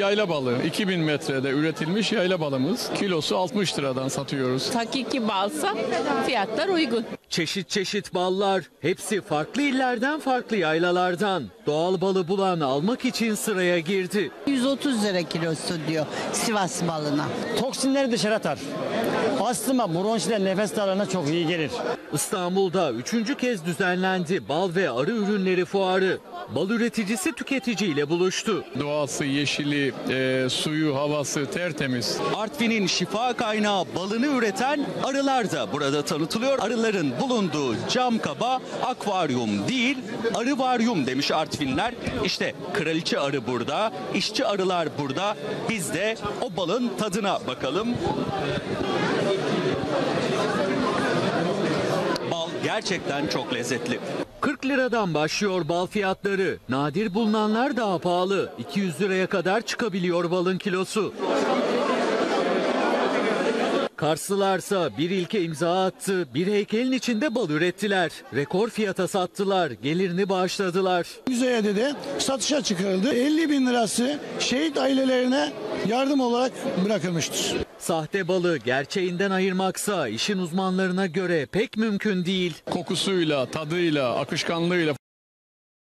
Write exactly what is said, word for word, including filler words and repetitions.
yayla balığı. iki bin metrede üretilmiş yayla balığımız. Kilosu altmış liradan satıyoruz. Hakiki balsa fiyatlar uygun. Çeşit çeşit ballar, hepsi farklı illerden, farklı yaylalardan. Doğal balı bulan almak için sıraya girdi. yüz otuz lira kilosu diyor Sivas balına. Toksinleri dışarı atar. Astıma, bronşite, nefes darlığına çok iyi gelir. İstanbul'da üçüncü kez düzenlendi bal ve arı ürünleri fuarı. Bal üreticisi tüketiciyle buluştu. Doğası, yeşili, e, suyu, havası tertemiz. Artvin'in şifa kaynağı balını üreten arılar da burada tanıtılıyor. Arıların bulunduğu cam kaba akvaryum değil, arıvaryum demiş Artvinler. İşte kraliçe arı burada, işçi arılar burada. Biz de o balın tadına bakalım. Bal gerçekten çok lezzetli. kırk liradan başlıyor bal fiyatları. Nadir bulunanlar daha pahalı. iki yüz liraya kadar çıkabiliyor balın kilosu. Karslılarsa bir ilke imza attı. Bir heykelin içinde bal ürettiler. Rekor fiyata sattılar. Gelirini bağışladılar. Müzeyede de satışa çıkarıldı. elli bin lirası şehit ailelerine yardım olarak bırakılmıştır. Sahte balı gerçeğinden ayırmaksa işin uzmanlarına göre pek mümkün değil. Kokusuyla, tadıyla, akışkanlığıyla